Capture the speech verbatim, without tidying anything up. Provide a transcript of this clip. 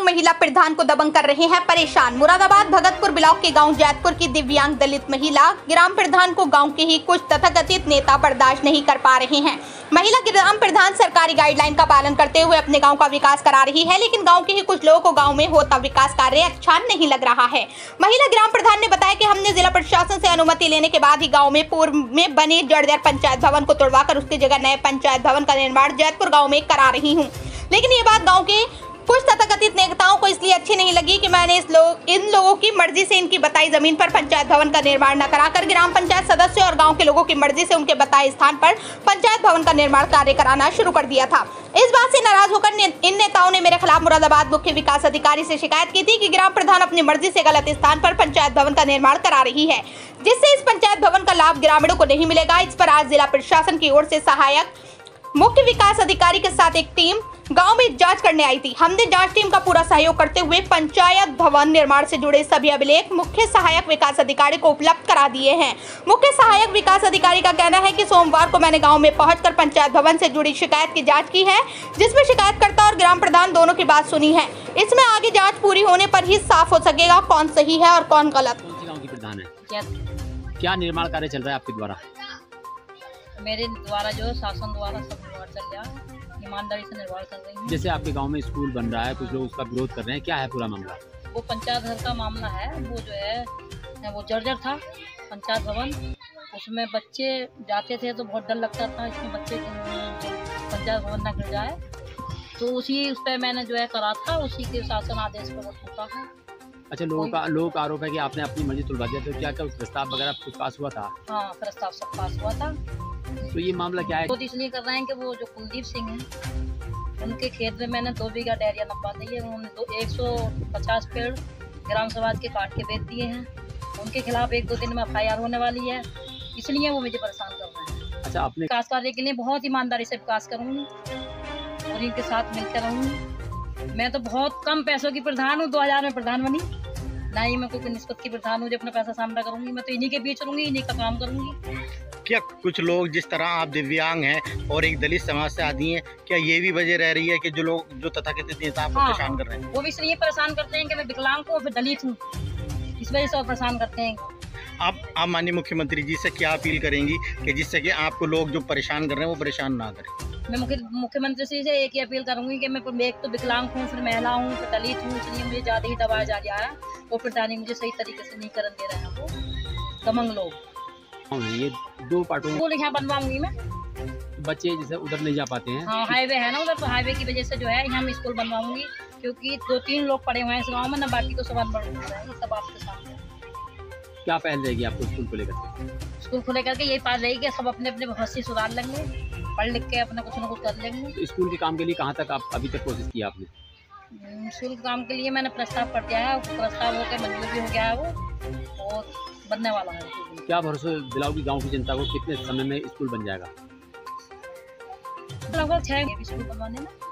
महिला प्रधान को दबंग कर रहे हैं परेशान। मुरादाबाद भगतपुर ब्लॉक के गांव जैतपुर की दिव्यांग दलित महिला ग्राम प्रधान को गांव के ही कुछ तथाकथित नेता बर्दाश्त नहीं कर पा रहे हैं। महिला ग्राम प्रधान सरकारी गाइडलाइन का पालन करते हुए अपने गांव का विकास करा रही है, लेकिन गांव के ही कुछ लोगों को गांव में होता विकास कार्य अच्छा नहीं लग रहा है। महिला ग्राम प्रधान ने बताया कि हमने जिला प्रशासन से अनुमति लेने के बाद ही गांव में पूर्व में बने जर्जर पंचायत भवन को तोड़वाकर उसकी जगह नए पंचायत भवन का निर्माण जैतपुर गाँव में करा रही हूँ, लेकिन ये बात गाँव के कुछ तथाकथित नेताओं को इसलिए अच्छी नहीं लगी कि मैंने इस लोग इन लोगों की मर्जी से इनकी बताई जमीन पर पंचायत भवन का निर्माण न कराकर ग्राम पंचायत सदस्य और गांव के लोगों की मर्जी से उनके बताए स्थान पर पंचायत भवन का निर्माण कार्य कराना शुरू कर दिया था। इस बात से नाराज होकर ने, इन नेताओं ने मेरे खिलाफ मुरादाबाद मुख्य विकास अधिकारी से शिकायत की थी कि ग्राम प्रधान अपनी मर्जी से गलत स्थान पर पंचायत भवन का निर्माण करा रही है, जिससे इस पंचायत भवन का लाभ ग्रामीणों को नहीं मिलेगा। इस पर आज जिला प्रशासन की ओर से सहायक मुख्य विकास अधिकारी के साथ एक टीम गांव में जांच करने आई थी। हमने जांच टीम का पूरा सहयोग करते हुए पंचायत भवन निर्माण से जुड़े सभी अभिलेख मुख्य सहायक विकास अधिकारी को उपलब्ध करा दिए हैं। मुख्य सहायक विकास अधिकारी का कहना है कि सोमवार को मैंने गांव में पहुंचकर पंचायत भवन से जुड़ी शिकायत की जांच की है, जिसमें शिकायतकर्ता और ग्राम प्रधान दोनों की बात सुनी है। इसमें आगे जाँच पूरी होने पर ही साफ हो सकेगा कौन सही है और कौन गलत। गाँव की प्रधान है, क्या निर्माण कार्य चल रहा है आपके द्वारा? मेरे द्वारा जो शासन द्वारा सब निर्माण चल रहा है, ईमानदारी से निर्माण कर रही हूँ। जैसे आपके गांव में स्कूल बन रहा है, कुछ लोग उसका विरोध कर रहे हैं, क्या है पूरा मामला? वो पंचायत घर का मामला है, वो जो है वो जर्जर था पंचायत भवन, उसमें बच्चे जाते थे तो बहुत डर लगता था इसमें बच्चे पंचायत भवन ना गिर जाए, तो उसी उस पर मैंने जो है करा था, उसी के शासन आदेश पर होता है। अच्छा, लोगों का लोग का आरोप है कि आपने अपनी मर्जी तुलवा दिया, तो क्या क्या प्रस्ताव वगैरह कुछ पास हुआ था? हाँ, प्रस्ताव सब पास हुआ था। तो ये मामला क्या है? तो इसलिए कर रहे हैं कि वो जो कुलदीप सिंह हैं, उनके खेत में मैंने दो बीघा डेरिया नपवा दी है, उन्होंने दो एक सौ पचास पेड़ ग्राम समाज के काट के बेच दिए हैं। उनके खिलाफ एक दो दिन में एफ आई आर होने वाली है, इसलिए वो मुझे परेशान कर रहे हैं। अच्छा, आपने विकास कार्य के लिए बहुत ईमानदारी से विकास करूँगी और इनके साथ मिलकर रहूँगी। मैं तो बहुत कम पैसों की प्रधान हूँ, दो हजार में प्रधान बनी, ना ही मैं कोई निस्बत की प्रधान हूँ जो अपना पैसा सामना करूँगी। मैं तो इन्हीं के बीच रहूँगी, इन्हीं का काम करूँगी। क्या कुछ लोग जिस तरह आप दिव्यांग हैं और एक दलित समाज से आती हैं, क्या ये भी वजह रह रही है कि जो लोग जो तथाकथित नेता आपको हाँ, परेशान कर रहे हैं? वो भी इसलिए परेशान करते हैं कि मैं विकलांग हूँ, फिर दलित हूँ, इस वजह से वो परेशान करते हैं। आप आप माननीय मुख्यमंत्री जी से क्या अपील करेंगी कि जिससे कि आपको लोग जो परेशान कर रहे हैं वो परेशान ना करें? मैं मुख्य मुख्यमंत्री से एक ही अपील करूंगी कि मैं एक तो विकलांग हूँ, फिर महिला हूँ, फिर दलित हूँ, इसलिए मुझे ज़्यादा ही दबाया जा रहा है। वो प्रधानी मुझे सही तरीके से नहीं करने दे रहे हैं, वो दमंग लोग। ये दो पार्टों स्कूल यहाँ बनवाऊंगी मैं, बच्चे जैसे उधर नहीं जा पाते हैं। हाँ, हाईवे है ना उधर, तो हाईवे की वजह से जो है यहाँ मैं स्कूल बनवाऊंगी, क्योंकि दो तीन लोग पढ़े हुए हैं इस गाँव में ना, बाकी तो सब अनपढ़ है, सब आपके सामने। क्या पहल रहेगी आपको स्कूल को लेकर? स्कूल को लेकर के यही बात रहेगी कि सब अपने अपने भविष्य सुधार लेंगे, पढ़ लिख के अपना कुछ ना कुछ कर लेंगे। तो स्कूल के काम के लिए कहाँ तक आप अभी तक कोशिश की आपने? स्कूल के काम के लिए मैंने प्रस्ताव कर दिया है, प्रस्ताव होकर मंजूर भी हो गया है वो, और बनने वाला है। क्या भरोसा दिलाओगी गांव की जनता को, कितने समय में स्कूल बन जाएगा? लगभग छह स्कूल बनवाने में।